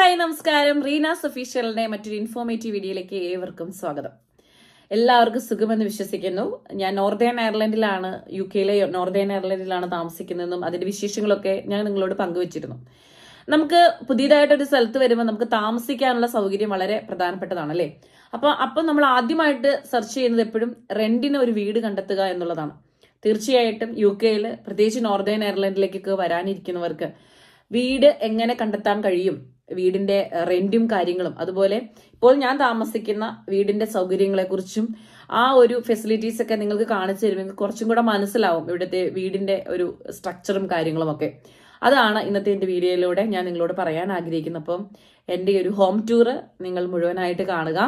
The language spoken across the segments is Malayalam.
ഹായ് നമസ്കാരം. റീനാസ് ഒഫീഷ്യലിന്റെ മറ്റൊരു ഇൻഫോർമേറ്റീവ് വീഡിയോയിലേക്ക് ഏവർക്കും സ്വാഗതം. എല്ലാവർക്കും സുഖമെന്ന് വിശ്വസിക്കുന്നു. ഞാൻ നോർത്തേൺ അയർലൻഡിലാണ്, UK-ലെ നോർത്തേൺ അയർലൻഡിലാണ് താമസിക്കുന്നതെന്നും അതിന്റെ വിശേഷങ്ങളൊക്കെ ഞാൻ നിങ്ങളോട് പങ്കുവച്ചിരുന്നു. നമുക്ക് പുതിയതായിട്ടൊരു സ്ഥലത്ത് വരുമ്പോൾ നമുക്ക് താമസിക്കാനുള്ള സൗകര്യം വളരെ പ്രധാനപ്പെട്ടതാണ് അല്ലേ. അപ്പം നമ്മൾ ആദ്യമായിട്ട് സെർച്ച് ചെയ്യുന്നത് എപ്പോഴും റെന്റിന് ഒരു വീട് കണ്ടെത്തുക എന്നുള്ളതാണ്. തീർച്ചയായിട്ടും UK-യിൽ പ്രത്യേകിച്ച് നോർത്തേൺ അയർലൻഡിലേക്കൊക്കെ വരാനിരിക്കുന്നവർക്ക് വീട് എങ്ങനെ കണ്ടെത്താൻ കഴിയും, വീടിന്റെ റെന്റും കാര്യങ്ങളും, അതുപോലെ ഇപ്പോൾ ഞാൻ താമസിക്കുന്ന വീടിന്റെ സൗകര്യങ്ങളെ കുറിച്ചും ആ ഒരു ഫെസിലിറ്റീസ് ഒക്കെ നിങ്ങൾക്ക് കാണിച്ചു തരുമെങ്കിൽ കുറച്ചും കൂടെ മനസ്സിലാവും ഇവിടുത്തെ വീടിന്റെ ഒരു സ്ട്രക്ചറും കാര്യങ്ങളും ഒക്കെ. അതാണ് ഇന്നത്തെ എന്റെ വീഡിയോയിലൂടെ ഞാൻ നിങ്ങളോട് പറയാൻ ആഗ്രഹിക്കുന്നത്. അപ്പം എന്റെ ഒരു ഹോം ടൂർ നിങ്ങൾ മുഴുവനായിട്ട് കാണുക.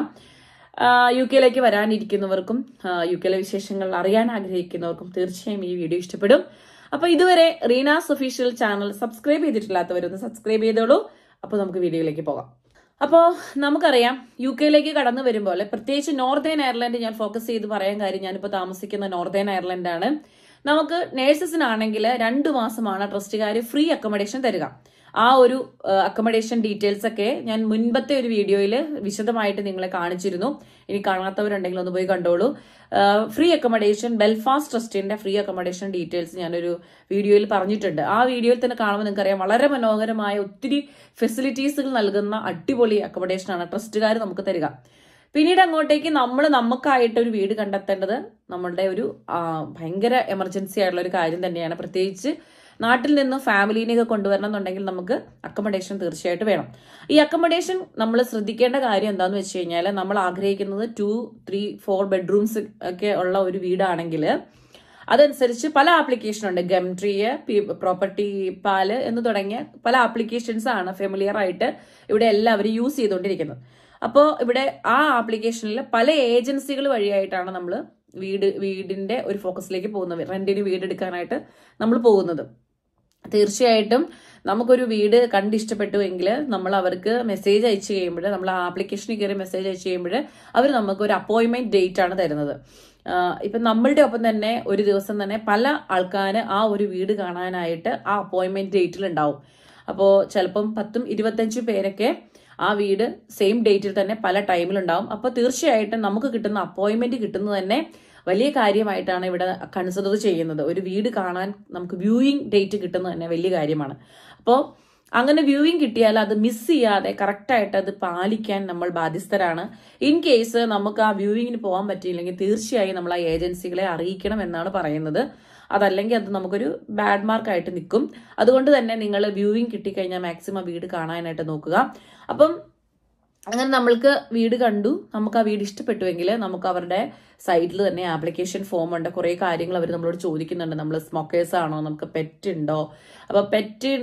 UK-യിലേക്ക് വരാനിരിക്കുന്നവർക്കും UK-ലെ വിശേഷങ്ങൾ അറിയാൻ ആഗ്രഹിക്കുന്നവർക്കും തീർച്ചയായും ഈ വീഡിയോ ഇഷ്ടപ്പെടും. അപ്പൊ ഇതുവരെ റീനാസ് ഒഫീഷ്യൽ ചാനൽ സബ്സ്ക്രൈബ് ചെയ്തിട്ടില്ലാത്തവരൊന്ന് സബ്സ്ക്രൈബ് ചെയ്തോളൂ. അപ്പോൾ നമുക്ക് വീഡിയോയിലേക്ക് പോകാം. അപ്പോൾ നമുക്കറിയാം UK-യിലേക്ക് കടന്നു വരുമ്പോൾ പ്രത്യേകിച്ച് നോർത്തേൺ അയർലൻഡ് ഞാൻ ഫോക്കസ് ചെയ്ത് പറയാൻ കാര്യം, ഞാനിപ്പോൾ താമസിക്കുന്ന നോർത്തേൺ അയർലൻഡാണ്. നമുക്ക് നേഴ്സസിനാണെങ്കിൽ 2 മാസമാണ് ട്രസ്റ്റുകാർ ഫ്രീ അക്കോമഡേഷൻ തരിക. ആ ഒരു അക്കോമഡേഷൻ ഡീറ്റെയിൽസ് ഒക്കെ ഞാൻ മുൻപത്തെ ഒരു വീഡിയോയിൽ വിശദമായിട്ട് നിങ്ങളെ കാണിച്ചിരുന്നു. ഇനി കാണാത്തവരുണ്ടെങ്കിൽ ഒന്ന് പോയി കണ്ടോളൂ. ഫ്രീ അക്കോമഡേഷൻ, ബെൽഫാസ്റ്റ് ട്രസ്റ്റിന്റെ ഫ്രീ അക്കോമഡേഷൻ ഡീറ്റെയിൽസ് ഞാനൊരു വീഡിയോയിൽ പറഞ്ഞിട്ടുണ്ട്. ആ വീഡിയോയിൽ തന്നെ കാണുമ്പോൾ നിങ്ങൾക്കറിയാം, വളരെ മനോഹരമായ ഒത്തിരി ഫെസിലിറ്റീസുകൾ നൽകുന്ന അടിപൊളി അക്കോമഡേഷനാണ് ട്രസ്റ്റുകാർ നമുക്ക് തരിക. പിന്നീട് അങ്ങോട്ടേക്ക് നമുക്കായിട്ട് ഒരു വീട് കണ്ടെത്തേണ്ടത് നമ്മളുടെ ഒരു ഭയങ്കര എമർജൻസി ആയിട്ടുള്ള ഒരു കാര്യം തന്നെയാണ്. പ്രത്യേകിച്ച് നാട്ടിൽ നിന്ന് ഫാമിലിനെയൊക്കെ കൊണ്ടുവരണം എന്നുണ്ടെങ്കിൽ നമുക്ക് അക്കോമഡേഷൻ തീർച്ചയായിട്ടും വേണം. ഈ അക്കോമഡേഷൻ നമ്മൾ ശ്രദ്ധിക്കേണ്ട കാര്യം എന്താന്ന് വെച്ച് കഴിഞ്ഞാൽ, നമ്മൾ ആഗ്രഹിക്കുന്നത് 2, 3, 4 ബെഡ്റൂംസ് ഒക്കെ ഉള്ള ഒരു വീടാണെങ്കിൽ അതനുസരിച്ച് പല ആപ്ലിക്കേഷൻ ഉണ്ട്. ഗംട്രീ, പ്രോപ്പർട്ടി പാല് എന്ന് തുടങ്ങിയ പല ആപ്ലിക്കേഷൻസ് ആണ് ഫെമിലിയർ ആയിട്ട് ഇവിടെ എല്ലാവരും യൂസ് ചെയ്തുകൊണ്ടിരിക്കുന്നത്. അപ്പോൾ ഇവിടെ ആ ആപ്ലിക്കേഷനിൽ പല ഏജൻസികൾ വഴിയായിട്ടാണ് നമ്മൾ വീടിന്റെ ഒരു ഫോക്കസിലേക്ക് പോകുന്നത്, റെന്റിന് വീട് എടുക്കാനായിട്ട് നമ്മൾ പോകുന്നത്. തീർച്ചയായിട്ടും നമുക്കൊരു വീട് കണ്ടിഷ്ടപ്പെട്ടുവെങ്കിൽ നമ്മൾ അവർക്ക് മെസ്സേജ് അയച്ചു കഴിയുമ്പോൾ, നമ്മൾ ആ ആപ്ലിക്കേഷനിൽ കയറി മെസ്സേജ് അയച്ചു കഴിയുമ്പോൾ അവർ നമുക്ക് ഒരു അപ്പോയിന്റ്മെന്റ് ഡേറ്റ് ആണ് തരുന്നത്. ഇപ്പൊ നമ്മളുടെ ഒപ്പം തന്നെ ഒരു ദിവസം തന്നെ പല ആൾക്കാർ ആ ഒരു വീട് കാണാനായിട്ട് ആ അപ്പോയിന്റ്മെന്റ് ഡേറ്റിൽ ഉണ്ടാവും. അപ്പോൾ ചിലപ്പം 10-25 പേരൊക്കെ ആ വീട് സെയിം ഡേറ്റിൽ തന്നെ പല ടൈമിലുണ്ടാവും. അപ്പൊ തീർച്ചയായിട്ടും നമുക്ക് കിട്ടുന്ന അപ്പോയിന്റ്മെന്റ് കിട്ടുന്നത് തന്നെ വലിയ കാര്യമായിട്ടാണ് ഇവിടെ കൺസിഡർ ചെയ്യുന്നത്. ഒരു വീട് കാണാൻ നമുക്ക് വ്യൂയിങ് ഡേറ്റ് കിട്ടുന്നത് തന്നെ വലിയ കാര്യമാണ്. അപ്പോൾ അങ്ങനെ വ്യൂയിങ് കിട്ടിയാൽ അത് മിസ് ചെയ്യാതെ കറക്റ്റായിട്ട് അത് പാലിക്കാൻ നമ്മൾ ബാധ്യസ്ഥരാണ്. ഇൻ കേസ് നമുക്ക് ആ വ്യൂയിങ്ങിന് പോകാൻ പറ്റിയില്ലെങ്കിൽ തീർച്ചയായും നമ്മൾ ആ ഏജൻസികളെ അറിയിക്കണം എന്നാണ് പറയുന്നത്. അതല്ലെങ്കിൽ അത് നമുക്കൊരു ബാഡ് മാർക്കായിട്ട് നിൽക്കും. അതുകൊണ്ട് തന്നെ നിങ്ങൾ വ്യൂയിങ് കിട്ടിക്കഴിഞ്ഞാൽ മാക്സിമം വീട് കാണാനായിട്ട് നോക്കുക. അപ്പം അങ്ങനെ നമ്മൾക്ക് വീട് കണ്ടു, നമുക്ക് ആ വീട് ഇഷ്ടപ്പെട്ടുവെങ്കിൽ നമുക്ക് അവരുടെ സൈറ്റിൽ തന്നെ ആപ്ലിക്കേഷൻ ഫോം ഉണ്ട്. കുറേ കാര്യങ്ങൾ അവർ നമ്മളോട് ചോദിക്കുന്നുണ്ട്. നമ്മൾ സ്മോക്കേഴ്സ് ആണോ, നമുക്ക് പെറ്റ് ഉണ്ടോ. അപ്പൊ പെറ്റ്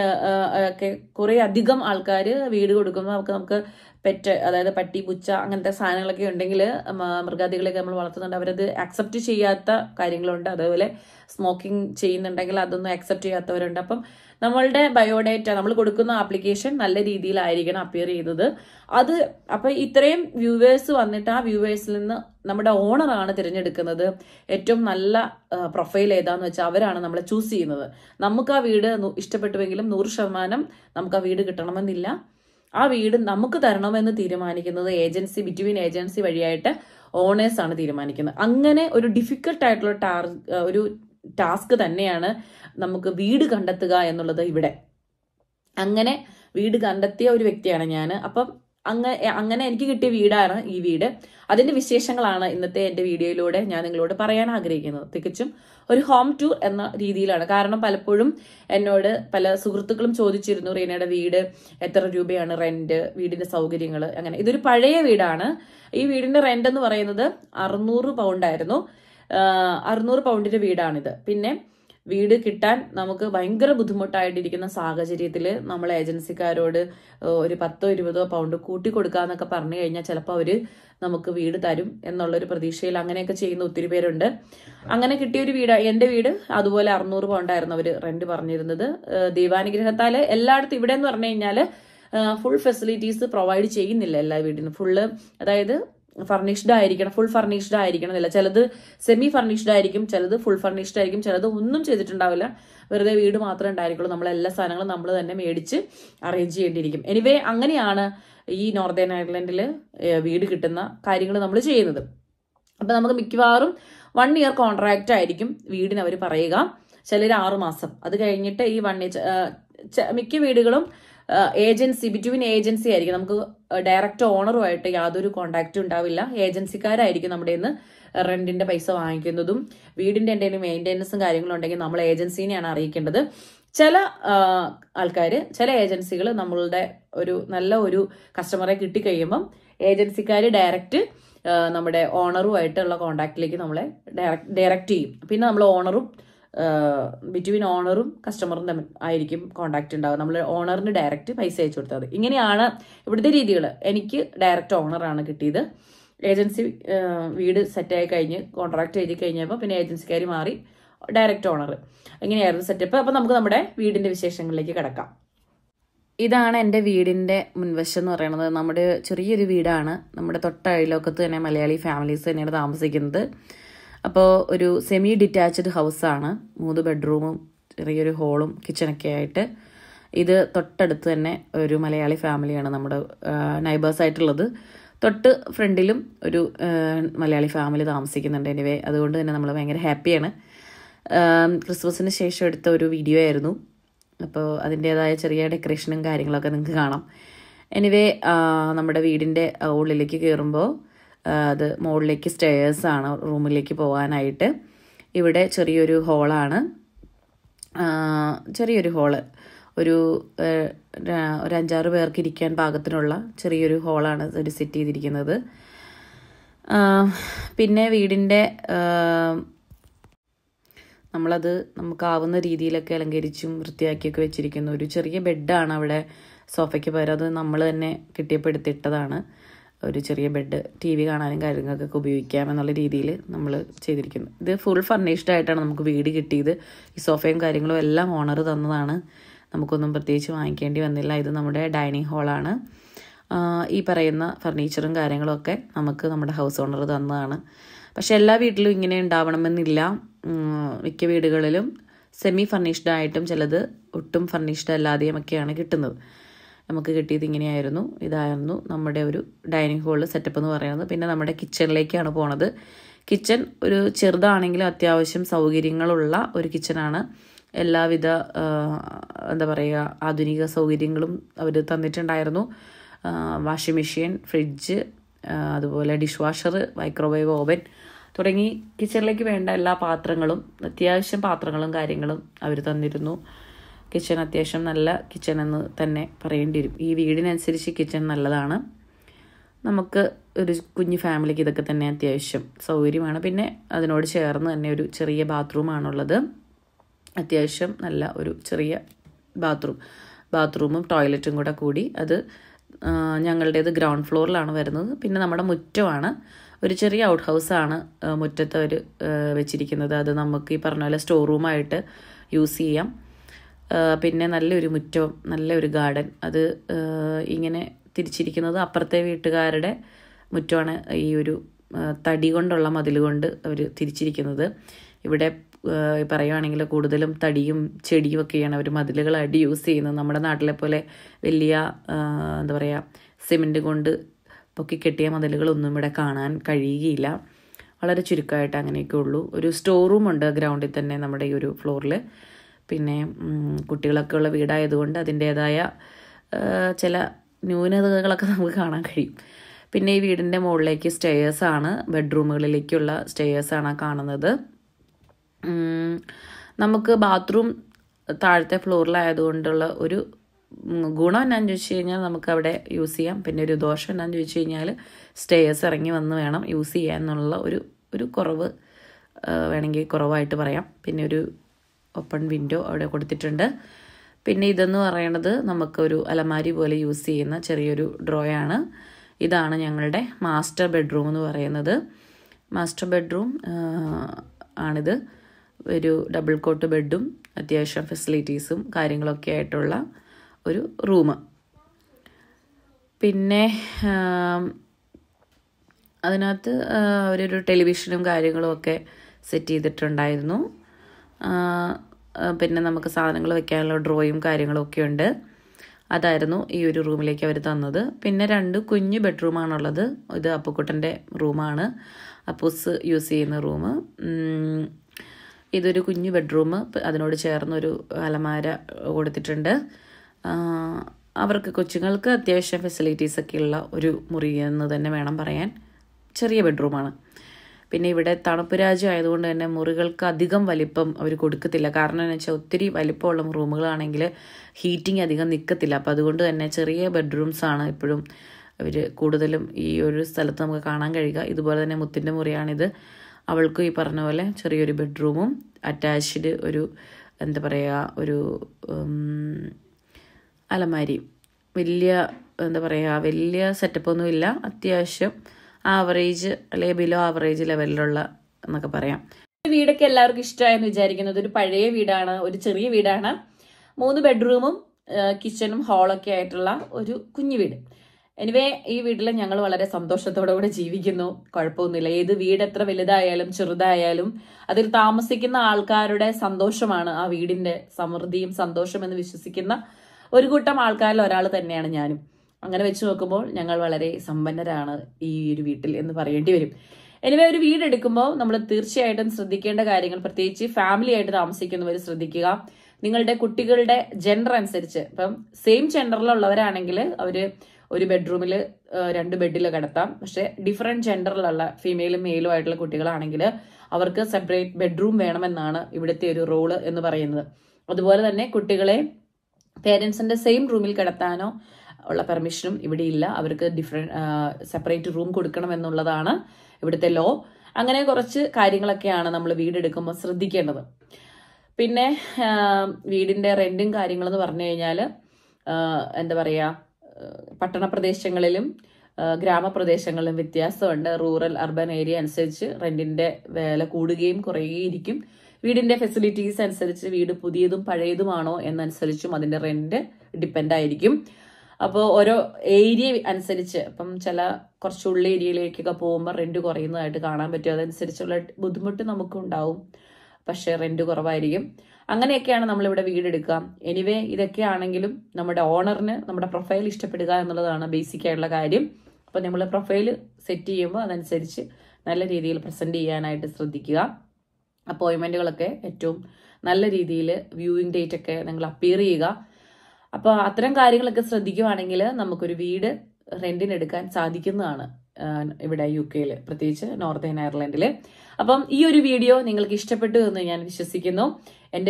ഒക്കെ കുറേ അധികം ആൾക്കാർ വീട് കൊടുക്കുമ്പോൾ നമുക്ക് പെറ്റ്, അതായത് പട്ടി, പൂച്ച അങ്ങനത്തെ സാധനങ്ങളൊക്കെ ഉണ്ടെങ്കിൽ, മൃഗാദികളെയൊക്കെ നമ്മൾ വളർത്തുന്നുണ്ട്, അവരത് അക്സെപ്റ്റ് ചെയ്യാത്ത കാര്യങ്ങളുണ്ട്. അതേപോലെ സ്മോക്കിംഗ് ചെയ്യുന്നുണ്ടെങ്കിൽ അതൊന്നും അക്സെപ്റ്റ് ചെയ്യാത്തവരുണ്ട്. അപ്പം നമ്മളുടെ ബയോഡേറ്റ, നമ്മൾ കൊടുക്കുന്ന ആപ്ലിക്കേഷൻ നല്ല രീതിയിലായിരിക്കണം അപ്പിയർ ചെയ്തത്. അപ്പൊ ഇത്രയും വ്യൂവേഴ്സ് വന്നിട്ട് ആ വ്യൂവേഴ്സിൽ നിന്ന് നമ്മുടെ ഓണറാണ് തിരഞ്ഞെടുക്കുന്നത്. ഏറ്റവും നല്ല പ്രൊഫൈൽ ഏതാന്ന് വെച്ചാൽ അവരാണ് നമ്മളെ ചൂസ് ചെയ്യുന്നത്. നമുക്ക് ആ വീട് ഇഷ്ടപ്പെട്ടുവെങ്കിലും 100% നമുക്ക് ആ വീട് കിട്ടണമെന്നില്ല. ആ വീട് നമുക്ക് തരണമെന്ന് തീരുമാനിക്കുന്നത് ബിറ്റ്വീൻ ഏജൻസി വഴിയായിട്ട് ഓണേഴ്സ് ആണ് തീരുമാനിക്കുന്നത്. അങ്ങനെ ഒരു ഡിഫിക്കൽട്ട് ആയിട്ടുള്ള ഒരു ടാസ്ക് തന്നെയാണ് നമുക്ക് വീട് കണ്ടെത്തുക എന്നുള്ളത് ഇവിടെ. അങ്ങനെ വീട് കണ്ടെത്തിയ ഒരു വ്യക്തിയാണ് ഞാൻ. അപ്പം അങ്ങനെ എനിക്ക് കിട്ടിയ വീടാണ് ഈ വീട്. അതിന്റെ വിശേഷങ്ങളാണ് ഇന്നത്തെ എന്റെ വീഡിയോയിലൂടെ ഞാൻ നിങ്ങളോട് പറയാൻ ആഗ്രഹിക്കുന്നത്. തികച്ചും ഒരു ഹോം ടൂർ എന്ന രീതിയിലാണ്. കാരണം പലപ്പോഴും എന്നോട് പല സുഹൃത്തുക്കളും ചോദിച്ചിരുന്നു, റീനയുടെ വീട് എത്ര രൂപയാണ് റെന്റ്, വീടിന്റെ സൗകര്യങ്ങൾ, അങ്ങനെ. ഇതൊരു പഴയ വീടാണ്. ഈ വീടിന്റെ റെന്റ് എന്ന് പറയുന്നത് 600 പൗണ്ടായിരുന്നു. 600 പൗണ്ടിന്റെ വീടാണിത്. പിന്നെ വീട് കിട്ടാൻ നമുക്ക് ഭയങ്കര ബുദ്ധിമുട്ടായിട്ടിരിക്കുന്ന സാഹചര്യത്തിൽ നമ്മൾ ഏജൻസിക്കാരോട് ഒരു 10-20 പൗണ്ട് കൂട്ടി കൊടുക്കാന്നൊക്കെ പറഞ്ഞു കഴിഞ്ഞാൽ ചിലപ്പോൾ അവര് നമുക്ക് വീട് തരും എന്നുള്ളൊരു പ്രതീക്ഷയിൽ അങ്ങനെയൊക്കെ ചെയ്യുന്ന ഒത്തിരി പേരുണ്ട്. അങ്ങനെ കിട്ടിയൊരു വീട്, എന്റെ വീട് അതുപോലെ 600 പൗണ്ടായിരുന്നു അവർ റെന്റ് പറഞ്ഞിരുന്നത്. ദൈവാനുഗ്രഹത്താല് എല്ലായിടത്തും ഇവിടെ എന്ന് പറഞ്ഞു കഴിഞ്ഞാൽ ഫുൾ ഫെസിലിറ്റീസ് പ്രൊവൈഡ് ചെയ്യുന്നില്ല എല്ലാ വീടിനും. അതായത് ഫർണിഷ്ഡ് ആയിരിക്കണം, ഫുൾ ഫർണിഷ്ഡ് ആയിരിക്കണം എന്നില്ല. ചിലത് സെമി ഫർണിഷ്ഡ് ആയിരിക്കും, ചിലത് ഫുൾ ഫർണിഷ്ഡ് ആയിരിക്കും, ചിലത് ഒന്നും ചെയ്തിട്ടുണ്ടാവില്ല, വെറുതെ വീട് മാത്രമേ ഉണ്ടായിരിക്കുള്ളൂ. നമ്മളെല്ലാ സാധനങ്ങളും നമ്മൾ തന്നെ മേടിച്ച് അറേഞ്ച് ചെയ്യേണ്ടിയിരിക്കും. എനിവേ അങ്ങനെയാണ് ഈ നോർത്തേൺ അയർലൻഡിൽ വീട് കിട്ടുന്ന കാര്യങ്ങൾ നമ്മൾ ചെയ്യുന്നത്. അപ്പൊ നമുക്ക് മിക്കവാറും 1 year കോൺട്രാക്റ്റ് ആയിരിക്കും വീടിന് അവർ പറയുക, ചിലർ 6 മാസം. അത് കഴിഞ്ഞിട്ട് ഈ 1 year മിക്ക വീടുകളും ഏജൻസി, ബിറ്റ്വീൻ ഏജൻസി ആയിരിക്കും. നമുക്ക് ഡയറക്റ്റ് ഓണറുമായിട്ട് യാതൊരു കോണ്ടാക്റ്റും ഉണ്ടാവില്ല. ഏജൻസിക്കാരായിരിക്കും നമ്മുടെ നിന്ന് റെന്റിന്റെ പൈസ വാങ്ങിക്കുന്നതും. വീടിന്റെ എന്തെങ്കിലും മെയിൻ്റെനൻസും കാര്യങ്ങളും ഉണ്ടെങ്കിൽ നമ്മൾ ഏജൻസിനെയാണ് അറിയിക്കേണ്ടത്. ചില ചില ഏജൻസികൾ നമ്മളുടെ നല്ല ഒരു കസ്റ്റമറെ കിട്ടിക്കഴിയുമ്പം ഏജൻസിക്കാർ ഡയറക്റ്റ് നമ്മുടെ ഓണറുമായിട്ടുള്ള കോണ്ടാക്റ്റിലേക്ക് നമ്മളെ ഡയറക്റ്റ് ചെയ്യും. പിന്നെ നമ്മൾ ഓണറും ബിറ്റ്വീൻ ഓണറും കസ്റ്റമറും തമ്മിൽ ആയിരിക്കും കോണ്ടാക്ട് ഉണ്ടാവുക. നമ്മൾ ഓണറിന് ഡയറക്റ്റ് പൈസ അയച്ചു കൊടുത്താൽ മതി. ഇങ്ങനെയാണ് ഇവിടുത്തെ രീതികൾ. എനിക്ക് ഡയറക്റ്റ് ഓണറാണ് കിട്ടിയത്. ഏജൻസി വീട് സെറ്റായി കഴിഞ്ഞ് കോൺട്രാക്ട് എഴുതി കഴിഞ്ഞപ്പോൾ പിന്നെ ഏജൻസിക്കാർ മാറി ഡയറക്റ്റ് ഓണർ. ഇങ്ങനെയായിരുന്നു സെറ്റപ്പ്. അപ്പം നമുക്ക് നമ്മുടെ വീടിന്റെ വിശേഷങ്ങളിലേക്ക് കിടക്കാം. ഇതാണ് എൻ്റെ വീടിൻ്റെ മുൻവശം എന്ന് പറയുന്നത്. നമ്മുടെ ചെറിയൊരു വീടാണ്. നമ്മുടെ തൊട്ടയൽവക്കത്ത് തന്നെ മലയാളി ഫാമിലീസ് തന്നെയാണ് താമസിക്കുന്നത്. അപ്പോൾ ഒരു സെമി ഡിറ്റാച്ച്ഡ് ഹൗസാണ്. 3 ബെഡ്റൂമും ചെറിയൊരു ഹോളും കിച്ചണൊക്കെ ആയിട്ട്. ഇത് തൊട്ടടുത്ത് തന്നെ ഒരു മലയാളി ഫാമിലിയാണ് നമ്മുടെ നൈബേഴ്സ് ആയിട്ടുള്ളത്. തൊട്ട് ഫ്രണ്ടിലും ഒരു മലയാളി ഫാമിലി താമസിക്കുന്നുണ്ട്. എനിവേ അതുകൊണ്ട് തന്നെ നമ്മൾ ഭയങ്കര ഹാപ്പിയാണ്. ക്രിസ്മസിന് ശേഷം എടുത്ത ഒരു വീഡിയോ ആയിരുന്നു. അപ്പോൾ അതിൻ്റേതായ ചെറിയ ഡെക്കറേഷനും കാര്യങ്ങളൊക്കെ നിങ്ങൾക്ക് കാണാം. എനിവേ നമ്മുടെ വീടിൻ്റെ ഉള്ളിലേക്ക് കയറുമ്പോൾ അത് മുകളിലേക്ക് സ്റ്റെയേഴ്സാണ് റൂമിലേക്ക് പോകാനായിട്ട്. ഇവിടെ ചെറിയൊരു ഹോളാണ്. ചെറിയൊരു ഹോള് ഒരു 5-6 പേർക്ക് ഇരിക്കാൻ പാകത്തിനുള്ള ചെറിയൊരു ഹോളാണ് ഒരു സെറ്റ് ചെയ്തിരിക്കുന്നത്. പിന്നെ വീടിൻ്റെ നമ്മളത് നമുക്കാവുന്ന രീതിയിലൊക്കെ അലങ്കരിച്ചും വൃത്തിയാക്കിയൊക്കെ വെച്ചിരിക്കുന്നു. ഒരു ചെറിയ ബെഡാണ് അവിടെ സോഫയ്ക്ക് പകരം. അത് നമ്മൾ തന്നെ കിട്ടിയപ്പെടുത്തിയിട്ടതാണ്. ഒരു ചെറിയ ബെഡ് TV കാണാനും കാര്യങ്ങൾക്കൊക്കെ ഉപയോഗിക്കാം എന്നുള്ള രീതിയിൽ നമ്മൾ ചെയ്തിരിക്കുന്നു. ഇത് ഫുൾ ഫർണിഷ്ഡ് ആയിട്ടാണ് നമുക്ക് വീട് കിട്ടിയത്. ഈ സോഫയും കാര്യങ്ങളും എല്ലാം ഓണർ തന്നതാണ്. നമുക്കൊന്നും പ്രത്യേകിച്ച് വാങ്ങിക്കേണ്ടി വന്നില്ല. ഇത് നമ്മുടെ ഡൈനിങ് ഹാളാണ്. ഈ പറയുന്ന ഫർണിച്ചറും കാര്യങ്ങളൊക്കെ നമുക്ക് നമ്മുടെ ഹൗസ് ഓണർ തന്നതാണ്. പക്ഷെ എല്ലാ വീട്ടിലും ഇങ്ങനെ ഉണ്ടാവണമെന്നില്ല. മിക്ക വീടുകളിലും സെമി ഫർണിഷ്ഡ് ആയിട്ടും ചിലത് ഒട്ടും ഫർണിഷ്ഡ് അല്ലാതെയും ഒക്കെയാണ് കിട്ടുന്നത്. നമുക്ക് കിട്ടിയത് ഇങ്ങനെയായിരുന്നു. ഇതായിരുന്നു നമ്മുടെ ഒരു ഡൈനിങ് ഹാളിൽ സെറ്റപ്പ് എന്ന് പറയുന്നത്. പിന്നെ നമ്മുടെ കിച്ചണിലേക്കാണ് പോണത്. കിച്ചൺ ഒരു ചെറുതാണെങ്കിലും അത്യാവശ്യം സൗകര്യങ്ങളുള്ള ഒരു കിച്ചണാണ്. എല്ലാവിധ എന്താ പറയുക ആധുനിക സൗകര്യങ്ങളും അവർ തന്നിട്ടുണ്ടായിരുന്നു. വാഷിംഗ് മെഷീൻ, ഫ്രിഡ്ജ്, അതുപോലെ ഡിഷ് വാഷർ, മൈക്രോവേവ് ഓവൻ തുടങ്ങി കിച്ചണിലേക്ക് വേണ്ട എല്ലാ പാത്രങ്ങളും, അത്യാവശ്യം പാത്രങ്ങളും കാര്യങ്ങളും അവർ തന്നിരുന്നു. കിച്ചൺ അത്യാവശ്യം നല്ല കിച്ചൺ എന്ന് തന്നെ പറയേണ്ടി വരും. ഈ വീടിനനുസരിച്ച് കിച്ചൺ നല്ലതാണ്. നമുക്ക് ഒരു കുഞ്ഞു ഫാമിലിക്ക് ഇതൊക്കെ തന്നെ അത്യാവശ്യം സൗകര്യമാണ്. പിന്നെ അതിനോട് ചേർന്ന് തന്നെ ഒരു ചെറിയ ബാത്റൂമാണുള്ളത്. അത്യാവശ്യം നല്ല ഒരു ചെറിയ ബാത്റൂമും ടോയ്ലറ്റും കൂടെ കൂടി. അത് ഞങ്ങളുടേത് ഗ്രൗണ്ട് ഫ്ലോറിലാണ് വരുന്നത്. പിന്നെ നമ്മുടെ മുറ്റമാണ്. ഒരു ചെറിയ ഔട്ട് ഹൗസാണ് മുറ്റത്ത് അവർ വെച്ചിരിക്കുന്നത്. അത് നമുക്ക് ഈ പറഞ്ഞ പോലെ സ്റ്റോർ റൂമായിട്ട് യൂസ് ചെയ്യാം. പിന്നെ നല്ലൊരു മുറ്റവും നല്ലൊരു ഗാർഡൻ. അത് ഇങ്ങനെ തിരിച്ചിരിക്കുന്നത് അപ്പുറത്തെ വീട്ടുകാരുടെ മുറ്റമാണ്. ഈ ഒരു തടി കൊണ്ടുള്ള മതിൽ കൊണ്ട് അവർ തിരിച്ചിരിക്കുന്നത്. ഇവിടെ പറയുകയാണെങ്കിൽ കൂടുതലും തടിയും ചെടിയും ഒക്കെയാണ് അവർ മതിലുകളായിട്ട് യൂസ് ചെയ്യുന്നത്. നമ്മുടെ നാട്ടിലെ പോലെ വലിയ എന്താ പറയുക സിമെൻറ്റ് കൊണ്ട് പൊക്കിക്കെട്ടിയ മതിലുകളൊന്നും ഇവിടെ കാണാൻ കഴിയുകയില്ല. വളരെ ചുരുക്കമായിട്ട് അങ്ങനെയൊക്കെ ഉള്ളൂ. ഒരു സ്റ്റോർ റൂമുണ്ട് ഗ്രൗണ്ടിൽ തന്നെ നമ്മുടെ ഈ ഒരു ഫ്ലോറിൽ. പിന്നെ കുട്ടികളൊക്കെ ഉള്ള വീടായതുകൊണ്ട് അതിൻ്റേതായ ചില ന്യൂനതകളൊക്കെ നമുക്ക് കാണാൻ കഴിയും. പിന്നെ ഈ വീടിൻ്റെ മുകളിലേക്ക് സ്റ്റെയേഴ്സാണ്, ബെഡ്റൂമുകളിലേക്കുള്ള സ്റ്റെയേഴ്സാണ് കാണുന്നത്. നമുക്ക് ബാത്റൂം താഴത്തെ ഫ്ലോറിലായതുകൊണ്ടുള്ള ഒരു ഗുണം എന്നാന്ന് ചോദിച്ചു കഴിഞ്ഞാൽ നമുക്ക് അവിടെ യൂസ് ചെയ്യാം. പിന്നെ ഒരു ദോഷം എന്നാന്ന് ചോദിച്ചു കഴിഞ്ഞാൽ സ്റ്റെയേഴ്സ് ഇറങ്ങി വന്ന് വേണം യൂസ് ചെയ്യാൻ എന്നുള്ള ഒരു കുറവ് വേണമെങ്കിൽ കുറവായിട്ട് പറയാം. പിന്നെ ഒരു ഓപ്പൺ വിൻഡോ അവിടെ കൊടുത്തിട്ടുണ്ട്. പിന്നെ ഇതെന്ന് പറയണത് നമുക്കൊരു അലമാരി പോലെ യൂസ് ചെയ്യുന്ന ചെറിയൊരു ഡ്രോയാണ്. ഇതാണ് ഞങ്ങളുടെ മാസ്റ്റർ ബെഡ്റൂം എന്ന് പറയുന്നത്. മാസ്റ്റർ ബെഡ്റൂം ആണിത്. ഒരു ഡബിൾ കോട്ട് ബെഡും അത്യാവശ്യം ഫെസിലിറ്റീസും കാര്യങ്ങളൊക്കെ ആയിട്ടുള്ള ഒരു റൂം. പിന്നെ അതിനകത്ത് അവരൊരു ടെലിവിഷനും കാര്യങ്ങളും ഒക്കെ സെറ്റ് ചെയ്തിട്ടുണ്ടായിരുന്നു. പിന്നെ നമുക്ക് സാധനങ്ങൾ വെക്കാനുള്ള ഡ്രോയും കാര്യങ്ങളും ഒക്കെ ഉണ്ട്. അതായിരുന്നു ഈ ഒരു റൂമിലേക്ക് അവർ തന്നത്. പിന്നെ 2 കുഞ്ഞ് ബെഡ്റൂമാണുള്ളത്. ഇത് അപ്പുക്കുട്ടൻ്റെ റൂമാണ്, അപ്പൂസ് യൂസ് ചെയ്യുന്ന റൂം. ഇതൊരു കുഞ്ഞു ബെഡ്റൂം, അതിനോട് ചേർന്നൊരു അലമാര കൊടുത്തിട്ടുണ്ട്. അവർക്ക് കൊച്ചുങ്ങൾക്ക് അത്യാവശ്യം ഫെസിലിറ്റീസൊക്കെ ഉള്ള ഒരു മുറി എന്ന് തന്നെ വേണം പറയാൻ. ചെറിയ ബെഡ്റൂമാണ്. പിന്നെ ഇവിടെ തണുപ്പ് രാജ്യം ആയതുകൊണ്ട് തന്നെ മുറികൾക്ക് അധികം വലിപ്പം അവർ കൊടുക്കത്തില്ല. കാരണം എന്ന് വെച്ചാൽ ഒത്തിരി വലിപ്പമുള്ള റൂമുകളാണെങ്കിൽ ഹീറ്റിംഗ് അധികം നിൽക്കത്തില്ല. അപ്പോൾ അതുകൊണ്ട് തന്നെ ചെറിയ ബെഡ്റൂംസാണ് എപ്പോഴും അവർ കൂടുതലും ഈ ഒരു സ്ഥലത്ത് നമുക്ക് കാണാൻ കഴിയുക. ഇതുപോലെ തന്നെ മുത്തിൻ്റെ മുറിയാണിത്. അവൾക്കും ഈ പറഞ്ഞ പോലെ ചെറിയൊരു ബെഡ്റൂമും അറ്റാച്ച്ഡ് ഒരു എന്താ പറയുക ഒരു അലമാരി. വലിയ സെറ്റപ്പൊന്നുമില്ല, അത്യാവശ്യം ആവറേജ് അല്ലെങ്കിൽ ബിലോ ആവറേജ് ലെവലിലുള്ള എന്നൊക്കെ പറയാം. വീടൊക്കെ എല്ലാവർക്കും ഇഷ്ടമായെന്ന് വിചാരിക്കുന്നത്. ഒരു പഴയ വീടാണ്, ഒരു ചെറിയ വീടാണ്. 3 ബെഡ്റൂമും കിച്ചണും ഹാളൊക്കെ ആയിട്ടുള്ള ഒരു കുഞ്ഞു വീട്. എനിവേ ഈ വീട്ടിൽ ഞങ്ങൾ വളരെ സന്തോഷത്തോടെ കൂടെ ജീവിക്കുന്നു. കുഴപ്പമൊന്നുമില്ല. ഏത് വീട് എത്ര വലുതായാലും ചെറുതായാലും അതിൽ താമസിക്കുന്ന ആൾക്കാരുടെ സന്തോഷമാണ് ആ വീടിന്റെ സമൃദ്ധിയും സന്തോഷം എന്ന് വിശ്വസിക്കുന്ന ഒരു കൂട്ടം ആൾക്കാരിൽ ഒരാൾ തന്നെയാണ് ഞാനും. അങ്ങനെ വെച്ച് നോക്കുമ്പോൾ ഞങ്ങൾ വളരെ സമ്പന്നരാണ് ഈ ഒരു വീട്ടിൽ എന്ന് പറയേണ്ടി വരും. എനിവേ ഒരു വീട് എടുക്കുമ്പോൾ നമ്മൾ തീർച്ചയായിട്ടും ശ്രദ്ധിക്കേണ്ട കാര്യങ്ങൾ, പ്രത്യേകിച്ച് ഫാമിലി ആയിട്ട് താമസിക്കുന്നവർ ശ്രദ്ധിക്കുക. നിങ്ങളുടെ കുട്ടികളുടെ ജെൻഡർ അനുസരിച്ച്, ഇപ്പം സെയിം ജെൻഡറിലുള്ളവരാണെങ്കിൽ അവർ ഒരു ബെഡ്റൂമിൽ 2 ബെഡിൽ കിടത്താം. പക്ഷെ ഡിഫറെന്റ് ജെൻഡറിലുള്ള ഫീമെയിലും മെയിലും ആയിട്ടുള്ള കുട്ടികളാണെങ്കിൽ അവർക്ക് സെപ്പറേറ്റ് ബെഡ്റൂം വേണമെന്നാണ് ഇവിടുത്തെ ഒരു റൂള് എന്ന് പറയുന്നത്. അതുപോലെ തന്നെ കുട്ടികളെ പേരൻസിന്റെ സെയിം റൂമിൽ കിടത്താനോ ഉള്ള പെർമിഷനും ഇവിടെ ഇല്ല. അവർക്ക് സെപ്പറേറ്റ് റൂം കൊടുക്കണം എന്നുള്ളതാണ് ഇവിടുത്തെ ലോ. അങ്ങനെ കുറച്ച് കാര്യങ്ങളൊക്കെയാണ് നമ്മൾ വീടെടുക്കുമ്പോൾ ശ്രദ്ധിക്കേണ്ടത്. പിന്നെ വീടിന്റെ റെന്റും കാര്യങ്ങളെന്ന് പറഞ്ഞു കഴിഞ്ഞാൽ എന്താ പറയുക, പട്ടണ പ്രദേശങ്ങളിലും ഗ്രാമപ്രദേശങ്ങളിലും വ്യത്യാസമുണ്ട്. റൂറൽ അർബൻ ഏരിയ അനുസരിച്ച് റെന്റിന്റെ വില കൂടുകയും കുറയുകയും. വീടിന്റെ ഫെസിലിറ്റീസ് അനുസരിച്ച് വീട് പുതിയതും പഴയതുമാണോ എന്നനുസരിച്ചും അതിന്റെ റെന്റ് ഡിപ്പെൻഡ് ആയിരിക്കും. അപ്പോൾ ഓരോ ഏരിയ അനുസരിച്ച്, ഇപ്പം കുറച്ചുള്ള ഏരിയയിലേക്കൊക്കെ പോകുമ്പോൾ റെന്റ് കുറയുന്നതായിട്ട് കാണാൻ പറ്റും. അതനുസരിച്ചുള്ള ബുദ്ധിമുട്ട് നമുക്കുണ്ടാവും, പക്ഷെ റെന്റ് കുറവായിരിക്കും. അങ്ങനെയൊക്കെയാണ് നമ്മളിവിടെ വീടെടുക്കുക. എനിവേ ഇതൊക്കെ ആണെങ്കിലും നമ്മുടെ ഓണറിന് നമ്മുടെ പ്രൊഫൈൽ ഇഷ്ടപ്പെടുക എന്നുള്ളതാണ് ബേസിക് ആയിട്ടുള്ള കാര്യം. അപ്പോൾ നമ്മൾ പ്രൊഫൈൽ സെറ്റ് ചെയ്യുമ്പോൾ അതനുസരിച്ച് നല്ല രീതിയിൽ പ്രസന്റ് ചെയ്യാനായിട്ട് ശ്രദ്ധിക്കുക. അപ്പോയിൻമെന്റുകളൊക്കെ ഏറ്റവും നല്ല രീതിയിൽ വ്യൂയിങ് ഡേറ്റ് ഒക്കെ നിങ്ങൾ അപ്പിയർ ചെയ്യുക. അപ്പോൾ അത്തരം കാര്യങ്ങളൊക്കെ ശ്രദ്ധിക്കുകയാണെങ്കിൽ നമുക്കൊരു വീട് റെന്റിനെടുക്കാൻ സാധിക്കുന്നതാണ് ഇവിടെ UK-യിൽ, പ്രത്യേകിച്ച് നോർത്തേൺ അയർലൻഡിൽ. അപ്പം ഈ ഒരു വീഡിയോ നിങ്ങൾക്ക് ഇഷ്ടപ്പെട്ടു എന്ന് ഞാൻ വിശ്വസിക്കുന്നു. എൻ്റെ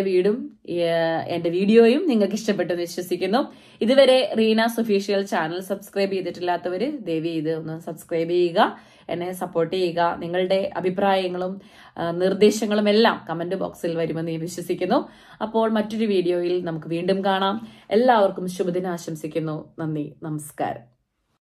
വീഡിയോയും നിങ്ങൾക്ക് ഇഷ്ടപ്പെട്ടു എന്ന് വിശ്വസിക്കുന്നു. ഇതുവരെ റീനാസ് ഒഫീഷ്യൽ ചാനൽ സബ്സ്ക്രൈബ് ചെയ്തിട്ടില്ലാത്തവർ ദയവ് ചെയ്ത് ഒന്ന് സബ്സ്ക്രൈബ് ചെയ്യുക, എന്നെ സപ്പോർട്ട് ചെയ്യുക. നിങ്ങളുടെ അഭിപ്രായങ്ങളും നിർദ്ദേശങ്ങളും എല്ലാം കമന്റ് ബോക്സിൽ വരുമെന്ന് ഞാൻ വിശ്വസിക്കുന്നു. അപ്പോൾ മറ്റൊരു വീഡിയോയിൽ നമുക്ക് വീണ്ടും കാണാം. എല്ലാവർക്കും ശുഭദിനം ആശംസിക്കുന്നു. നന്ദി, നമസ്കാരം.